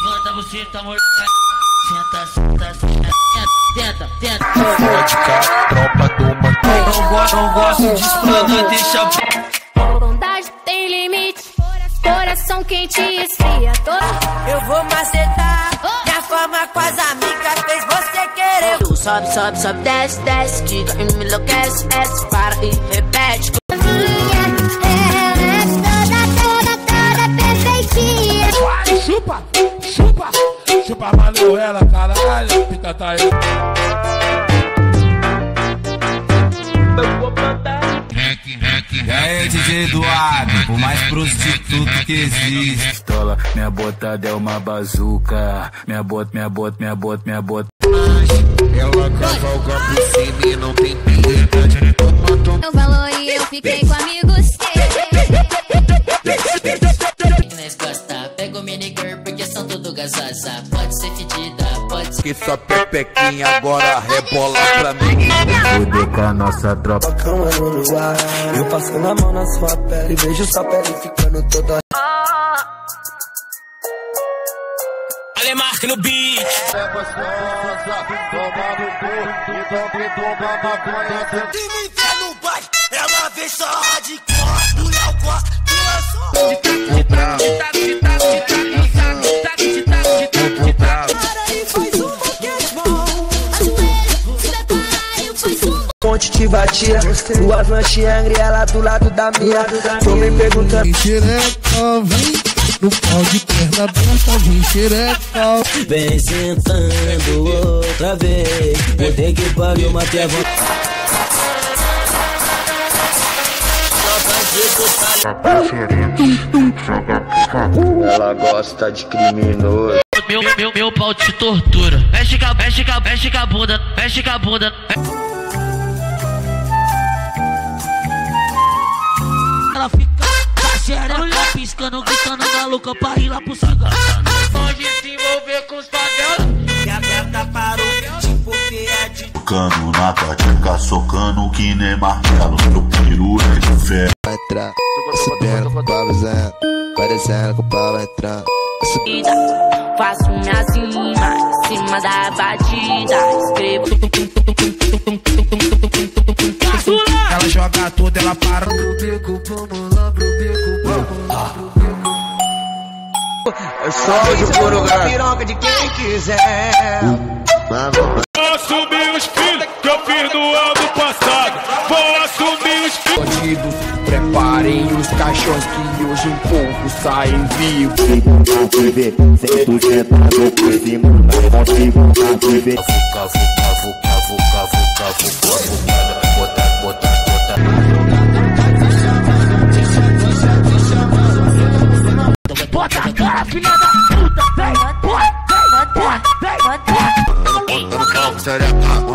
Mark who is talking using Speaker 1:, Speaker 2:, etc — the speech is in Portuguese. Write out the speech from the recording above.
Speaker 1: levanta você, tá morto. Senta, senta, senta, tenta, tenta.
Speaker 2: Vodka, tropa do mantém.
Speaker 1: Não gosto de explodir, deixa.
Speaker 3: Bondade tem limite, coração quente e esfria.
Speaker 4: Eu vou macetar, minha fama com as amigas fez você querer.
Speaker 3: Tu sobe, sobe, sobe, desce, desce, diga e me enlouquece, desce, para e repete.
Speaker 2: Chupa, chupa, chupa a Manuela, caralho, pica tá aí.
Speaker 5: E aí, DJ Eduardo, o mais prostituto que existe.
Speaker 6: Pistola, minha botada é uma bazuca. Minha bota.
Speaker 2: Ela cavalga por cima e não tem piedade.
Speaker 3: Eu valor e eu fiquei com amigos.
Speaker 1: Nós gosta, pega o minigirl porque são tudo gasosa. Pode ser fedida, pode ser.
Speaker 2: Que sua pepequinha agora rebola pra mim.
Speaker 6: Fuder com a nossa tropa.
Speaker 4: Cama no luar, eu passando a mão na sua pele, vejo sua pele ficando toda.
Speaker 5: Alemarque no beat.
Speaker 4: Se me vê no baile, ela vem só hardcore. O Léo gosta do lançou. Ponte te vadia, duas lanche-angry, ela do lado da minha. Tô me perguntando.
Speaker 2: Xereca, vem no pau de perna aberta, vem xereca.
Speaker 7: Vem sentando outra vez, vou ter que pagar uma terra.
Speaker 6: Ela gosta de criminoso.
Speaker 1: Meu pau te tortura. Mexe com a bunda, mexe com a bunda. Ela fica com a xereca piscando, gritando maluca pra ir lá pro cigarro. Pode se envolver com os favelas.
Speaker 4: E aberta para o tipo piade.
Speaker 8: Cano na tática, socando que nem martelo. Meu peru é de ferro.
Speaker 9: Vai entrar, subindo com o pau avisando, parecendo que o pau vai entrar.
Speaker 3: Faço minhas rimas em cima da batida. Escrevo.
Speaker 2: Ela joga tudo, ela para.
Speaker 4: Eu sou de puro grande. Piroca de quem quiser.
Speaker 2: Vou assumir os filhos que eu fiz no ano passado. Vou assumir os filhos.
Speaker 6: Bandidos, preparem os caixões que hoje um pouco saem vivos.
Speaker 8: Viver 100% por cima, não consigo viver.
Speaker 1: Bota a cara, filha da puta, vem, bota, vem, bota, vem, bota.
Speaker 2: Eu não pau, sério.